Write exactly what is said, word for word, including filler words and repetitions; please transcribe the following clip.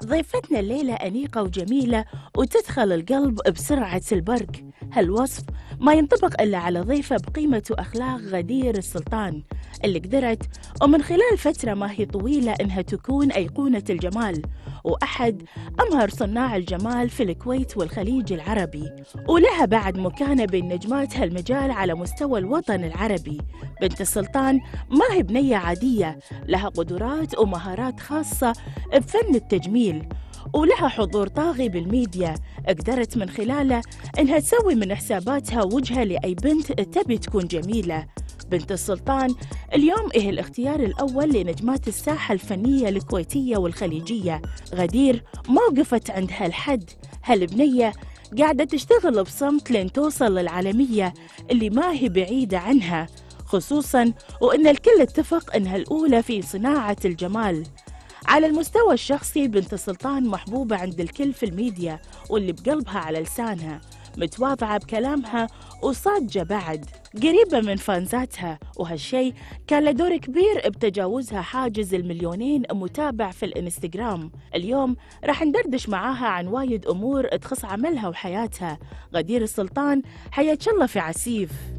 ضيفتنا الليلة أنيقة وجميلة وتدخل القلب بسرعة البرق. هالوصف ما ينطبق إلا على ضيفة بقيمة وأخلاق غدير السلطان، اللي قدرت ومن خلال فترة ما هي طويلة إنها تكون أيقونة الجمال وأحد أمهر صناع الجمال في الكويت والخليج العربي، ولها بعد مكانة بين نجمات هالمجال على مستوى الوطن العربي. بنت السلطان ما هي بنية عادية، لها قدرات ومهارات خاصة بفن التجميل، ولها حضور طاغي بالميديا قدرت من خلاله إنها تسوي من حساباتها وجهة لأي بنت تبي تكون جميلة. بنت السلطان اليوم إيه الاختيار الأول لنجمات الساحة الفنية الكويتية والخليجية. غدير ما وقفت عند هالحد، هالبنية قاعدة تشتغل بصمت لين توصل للعالمية اللي ما هي بعيدة عنها، خصوصاً وإن الكل اتفق إنها الأولى في صناعة الجمال. على المستوى الشخصي بنت السلطان محبوبة عند الكل في الميديا، واللي بقلبها على لسانها، متواضعة بكلامها وصادجة بعد، قريبة من فانزاتها، وهالشي كان له دور كبير بتجاوزها حاجز المليونين متابع في الانستغرام. اليوم راح ندردش معاها عن وايد أمور تخص عملها وحياتها. غدير السلطان، حياك الله في عسيف.